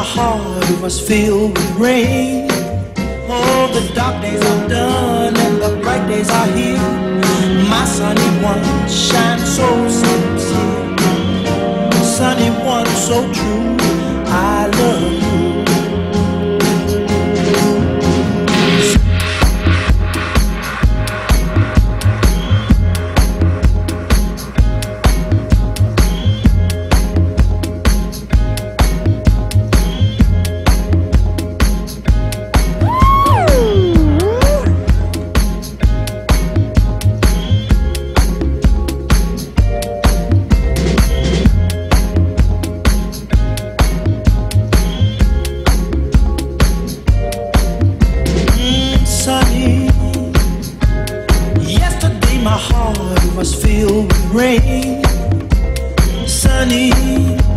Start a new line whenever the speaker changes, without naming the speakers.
heart was filled with rain. Oh, the dark days are done and the bright days are here. My sunny one shines so sincere, sunny one so true. I love you. Sunny, yesterday my heart was filled with rain. Sunny,